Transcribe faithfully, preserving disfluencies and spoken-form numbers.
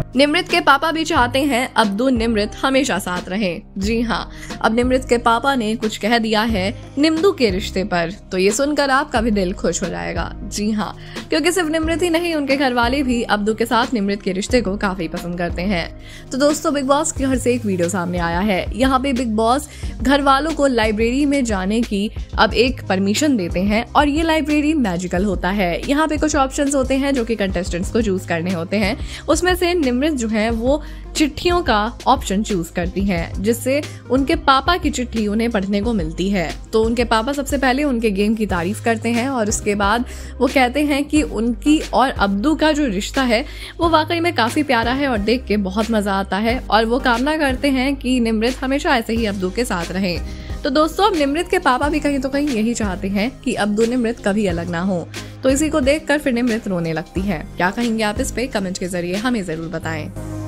निमृत के पापा भी चाहते हैं अब्दू निमृत हमेशा साथ रहें। जी हाँ, अब निमृत के पापा ने कुछ कह दिया है निम्दू के रिश्ते पर, तो ये सुनकर आपका भी दिल खुश हो जाएगा। जी हाँ, क्योंकि सिर्फ निमृत ही नहीं, उनके घर वाले भी अब्दू के साथ निमृत के रिश्ते को काफी पसंद करते हैं। तो दोस्तों, बिग बॉस के घर से एक वीडियो सामने आया है। यहाँ पे बिग बॉस घर वालों को लाइब्रेरी में जाने की अब एक परमिशन देते हैं और ये लाइब्रेरी मैजिकल होता है। यहाँ पे कुछ ऑप्शंस होते हैं जो कि कंटेस्टेंट्स को चूज करने होते हैं। उसमें से निमृत जो है वो चिट्ठियों का ऑप्शन चूज करती हैं, जिससे उनके पापा की चिट्ठी उन्हें पढ़ने को मिलती है। तो उनके पापा सबसे पहले उनके गेम की तारीफ करते हैं और उसके बाद वो कहते हैं कि उनकी और अब्दू का जो रिश्ता है वो वाकई में काफी प्यारा है और देख के बहुत मजा आता है, और वो कामना करते हैं कि निमृत हमेशा ऐसे ही अब्दू के साथ रहे। तो दोस्तों, अब निमृत के पापा भी कहीं तो कहीं यही चाहते हैं कि अब्दू निमृत कभी अलग ना हो। तो इसी को देखकर फिर निमृत रोने लगती है। क्या कहेंगे आप इस पे? कमेंट के जरिए हमें जरूर बताएं।